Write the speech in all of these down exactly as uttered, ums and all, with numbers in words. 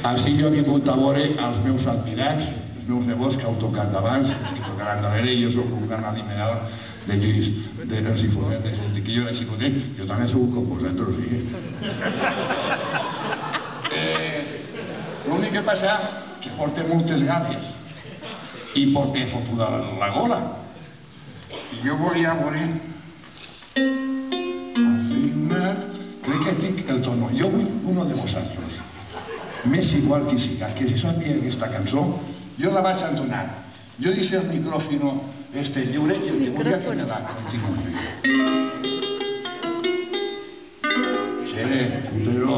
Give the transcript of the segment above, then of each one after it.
Així jo he vingut a veure els meus admirats, els meus nebots que heu tocat d'abans, que tocaran darrere, i jo soc un gran admirador de Lluís, dels informes, des que jo era xicotet, jo també soc com vosaltres, sí. L'únic que passa que porta moltes gales i porta fotuda la gola. I jo volia veure... Afinat... Crec que tinc el tono. Jo vull uno de vosaltres. M'és igual qui siga, que se sàpiga aquesta cançó, jo la vaig entonar. Jo deixo el micròfono este lliure i el que volia que me la continuï. Sí, putero.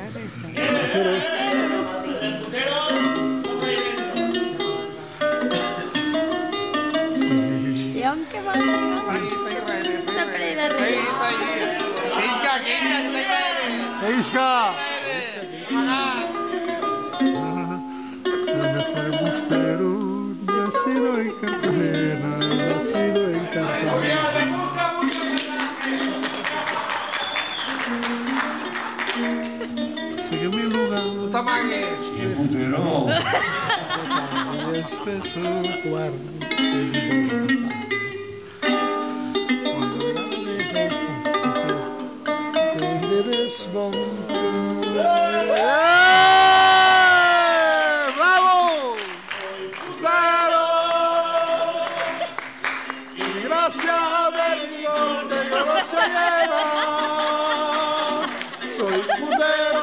I on que va? Sempre era rei. Isca, que Isca, que está ahí. Isca! Nacido en Cartagena, nacido en Cartagena. Sigue mi lugar. ¡No te amagues! Sí, putero. Y este es su cuarto. ¡Bravo! Gracias a Dios de que no se lleva, soy putero,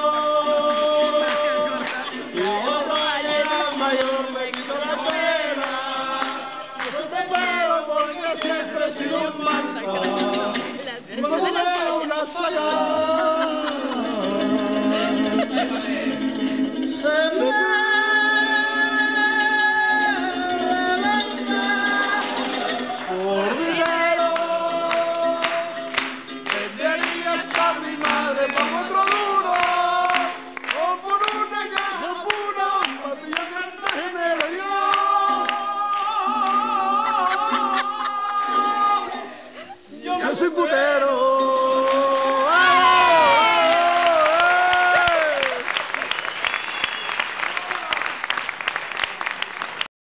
y ahora era mayor, me quito la pena, yo soy putero porque siempre he sido un manta, no me veo una sola.